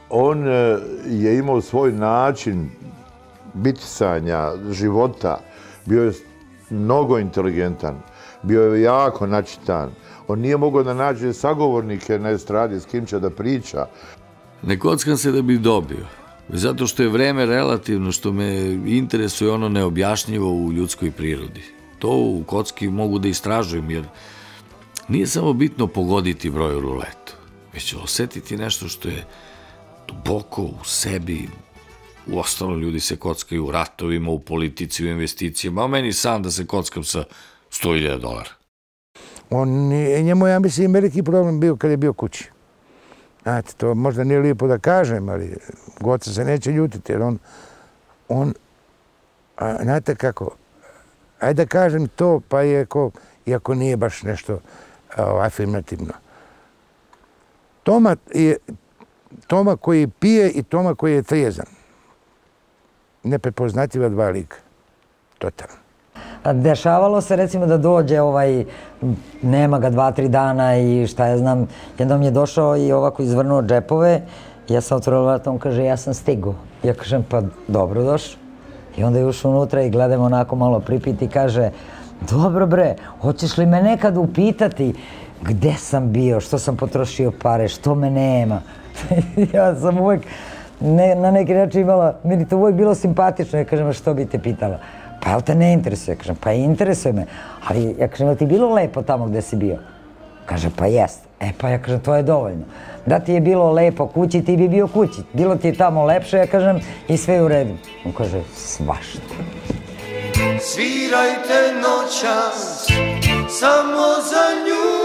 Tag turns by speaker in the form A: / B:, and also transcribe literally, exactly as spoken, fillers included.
A: on je imao svoj način bitisanja, života, bio je mnogo inteligentan, bio je jako načitan. On nije mogao da nađe sagovornike na estradi s kim će da priča.
B: Ne kockam se da bih dobio, zato što je vreme relativno, što me interesuje ono neobjašnjivo u ljudskoj prirodi. To u kocki mogu da istražujem, jer nije samo bitno pogoditi broj u ruletu, već osetiti nešto što je duboko u sebi. U ostalom ljudi se kockaju u ratovima, u politici, u investicijama, a meni sam da se kockam sa sto hiljada dolara.
C: Njemu, ja mislim, veliki problem bio kad je bio kući. Znate, to možda nije lijepo da kažem, ali Goca se neće ljutiti, jer on, on, znate kako, ajde da kažem to, pa iako nije baš nešto afirmativno. Toma je, Toma koji pije i Toma koji je trijezan. Neprepoznatljiva dva lika. Totalno.
D: Dešavalo se recimo da dođe, ovaj, nema ga dva, tri dana i šta ja znam, jednom je došao i ovako izvrnuo džepove, ja sam otvorila vrata, on kaže ja sam stigao. Ja kažem pa dobro došao. I onda je ušao unutra i gledamo onako malo pripiti i kaže dobro bre, hoćeš li me nekad upitati gde sam bio, što sam potrošio pare, što me nema. Ja sam uvijek na neki način imala, meni to uvijek bilo simpatično, ja kažem što bi te pitala. Pa jel te ne interesuje? Ja kažem, pa interesuje me. Ali ja kažem, jel ti bilo lepo tamo gde si bio? Kaže, pa jest. E pa ja kažem, to je dovoljno. Da ti je bilo lepo kući, ti bi bio kući. Bilo ti je tamo lepše, ja kažem, i sve je u redu. On kaže, svašta.
E: Svirajte noćas, samo za nju.